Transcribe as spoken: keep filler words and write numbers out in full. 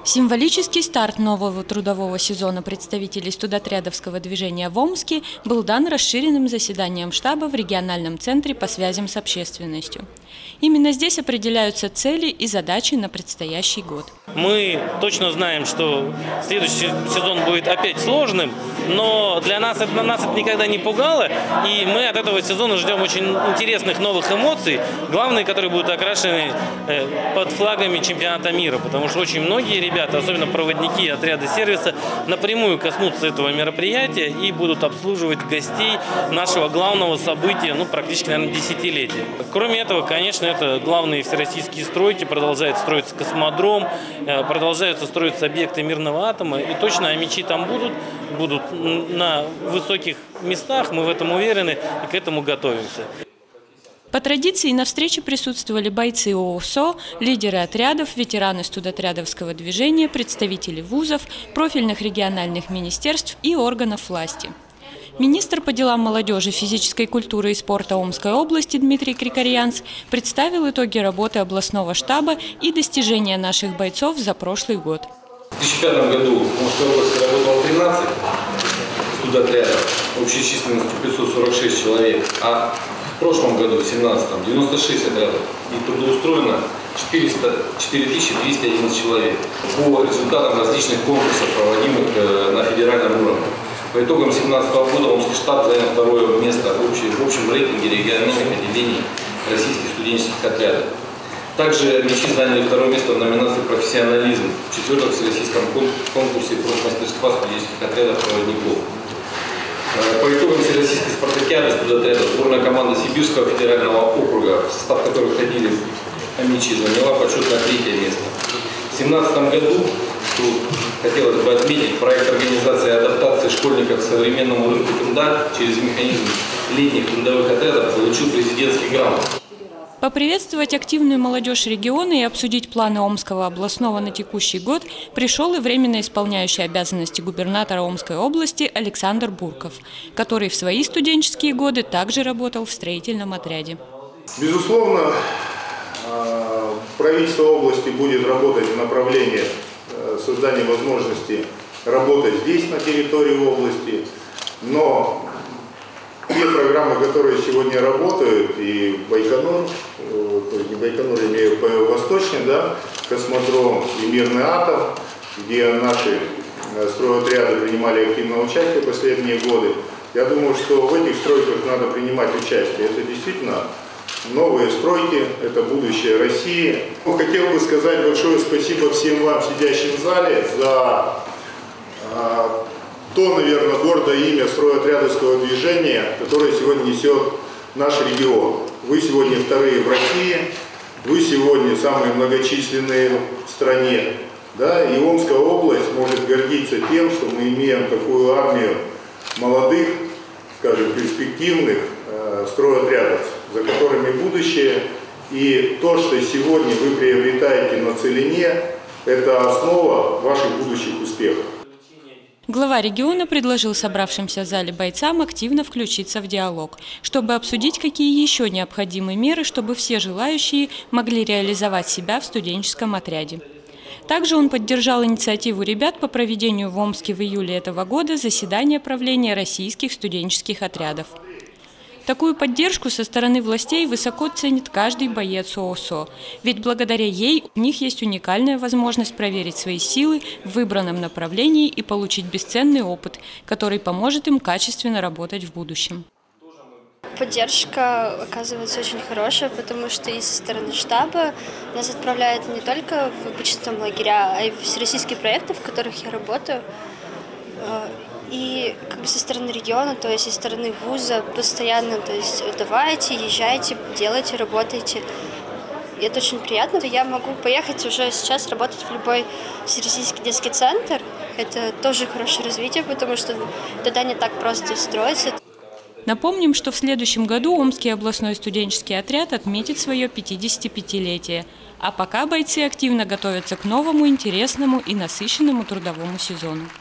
Символический старт нового трудового сезона представителей студотрядовского движения в Омске был дан расширенным заседанием штаба в региональном центре по связям с общественностью. Именно здесь определяются цели и задачи на предстоящий год. Мы точно знаем, что следующий сезон будет опять сложным, но для нас это, нас это никогда не пугало, и мы от этого сезона ждем очень интересных новых эмоций, главные, которые будут окрашены под флагами чемпионата мира, потому что очень многие ребята, особенно проводники отряда сервиса, напрямую коснутся этого мероприятия и будут обслуживать гостей нашего главного события, ну, практически, наверное, десятилетия. Кроме этого, конечно, это главные всероссийские стройки, продолжает строиться космодром, продолжаются строиться объекты мирного атома, и точно мячи там будут, будут на высоких местах, мы в этом уверены и к этому готовимся. По традиции на встрече присутствовали бойцы ООСО, лидеры отрядов, ветераны студотрядовского движения, представители вузов, профильных региональных министерств и органов власти. Министр по делам молодежи, физической культуры и спорта Омской области Дмитрий Крикорьянц представил итоги работы областного штаба и достижения наших бойцов за прошлый год. В две тысячи пятом году в Омской области работало тринадцать студотрядов, общей численностью пятьсот сорок шесть человек, а в прошлом году, в две тысячи семнадцатом, девяносто шесть отрядов, и трудоустроено четыре тысячи двести одиннадцать человек по результатам различных конкурсов, проводимых на федеральном уровне. По итогам две тысячи семнадцатого года Омский штаб занял второе место в общем, в общем рейтинге региональных отделений российских студенческих отрядов. Также мячи заняли второе место в номинации «Профессионализм» в четвертом всероссийском конкурсе профмастерства студенческих отрядов проводников. По итогам всероссийской спартакиады студотряда сборная команда Сибирского федерального округа, в состав которой входили мячи, заняла почетное третье место. В две тысячи семнадцатом году, тут хотелось бы отметить, проект организации и адаптации школьников к современному рынку труда через механизм летних трудовых отрядов получил президентский грант. Поприветствовать активную молодежь региона и обсудить планы Омского областного на текущий год пришел и временно исполняющий обязанности губернатора Омской области Александр Бурков, который в свои студенческие годы также работал в строительном отряде. Безусловно, правительство области будет работать в направлении создания возможности работать здесь, на территории области, но те программы, которые сегодня работают, и Байконур, то есть не Байконур, имею Восточный, да, космодром и мирный атом, где наши стройотряды принимали активное участие в последние годы, я думаю, что в этих стройках надо принимать участие. Это действительно новые стройки, это будущее России. Хотел бы сказать большое спасибо всем вам, сидящим в зале, за то, наверное, гордое имя стройотрядовского движения, которое сегодня несет наш регион. Вы сегодня вторые в России, вы сегодня самые многочисленные в стране. Да? И Омская область может гордиться тем, что мы имеем такую армию молодых, скажем, перспективных э, стройотрядов, за которыми будущее. И то, что сегодня вы приобретаете на целине, это основа ваших будущих успехов. Глава региона предложил собравшимся в зале бойцам активно включиться в диалог, чтобы обсудить, какие еще необходимы меры, чтобы все желающие могли реализовать себя в студенческом отряде. Также он поддержал инициативу ребят по проведению в Омске в июле этого года заседания правления российских студенческих отрядов. Такую поддержку со стороны властей высоко ценит каждый боец ООСО, ведь благодаря ей у них есть уникальная возможность проверить свои силы в выбранном направлении и получить бесценный опыт, который поможет им качественно работать в будущем. Поддержка оказывается очень хорошая, потому что и со стороны штаба нас отправляют не только в обычные лагеря, а и в всероссийские проекты, в которых я работаю. И как бы со стороны региона, то есть со стороны вуза постоянно, то есть давайте, езжайте, делайте, работайте. И это очень приятно. Я могу поехать уже сейчас работать в любой всероссийский детский центр. Это тоже хорошее развитие, потому что туда не так просто строиться. Напомним, что в следующем году Омский областной студенческий отряд отметит свое пятидесятипятилетие. А пока бойцы активно готовятся к новому, интересному и насыщенному трудовому сезону.